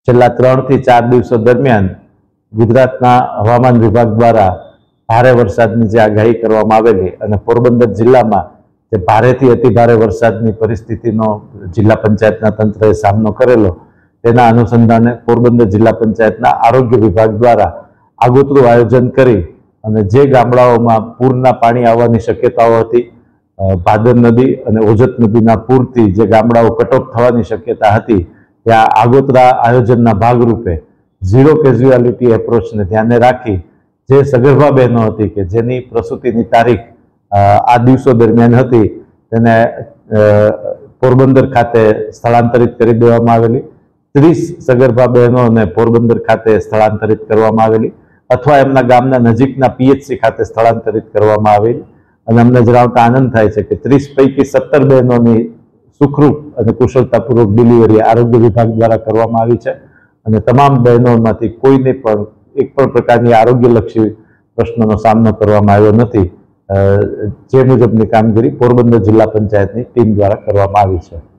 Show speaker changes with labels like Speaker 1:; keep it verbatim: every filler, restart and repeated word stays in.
Speaker 1: છેલ્લા ત્રણ થી ચાર દિવસો દરમિયાન ગુજરાતના હવામાન વિભાગ દ્વારા ભારે વરસાદની જે આગાહી કરવામાં આવેલી અને પોરબંદર જિલ્લામાં જે ભારેથી અતિ ભારે વરસાદની પરિસ્થિતિનો જિલ્લા પંચાયતના તંત્રએ સામનો કરેલો, તેના અનુસંધાને પોરબંદર જિલ્લા પંચાયતના આરોગ્ય વિભાગ દ્વારા આગોતરું આયોજન કરી અને જે ગામડાઓમાં પૂરના પાણી આવવાની શક્યતાઓ હતી, ભાદર નદી અને ઓજત નદીના પૂરથી જે ગામડાઓ કટઓફ થવાની શક્યતા હતી, ત્યાં આગોતરા આયોજનના ભાગરૂપે ઝીરો કેઝ્યુઆલિટી એપ્રોચને ધ્યાને રાખી જે સગર્ભા બહેનો હતી કે જેની પ્રસૂતિની તારીખ આ દિવસો દરમિયાન હતી, તેને પોરબંદર ખાતે સ્થળાંતરિત કરી દેવામાં આવેલી. ત્રીસ સગર્ભા બહેનોને પોરબંદર ખાતે સ્થળાંતરિત કરવામાં આવેલી અથવા એમના ગામના નજીકના પીએચસી ખાતે સ્થળાંતરિત કરવામાં આવેલી. અને અમને જણાવતા આનંદ થાય છે કે ત્રીસ પૈકી સત્તર બહેનોની સુખરૂપ અને કુશળતાપૂર્વક ડિલિવરી આરોગ્ય વિભાગ દ્વારા કરવામાં આવી છે અને તમામ બહેનોમાંથી કોઈને પણ એક પણ પ્રકારની આરોગ્યલક્ષી પ્રશ્નોનો સામનો કરવામાં આવ્યો નથી. જે મુજબની કામગીરી પોરબંદર જિલ્લા પંચાયતની ટીમ દ્વારા કરવામાં આવી છે.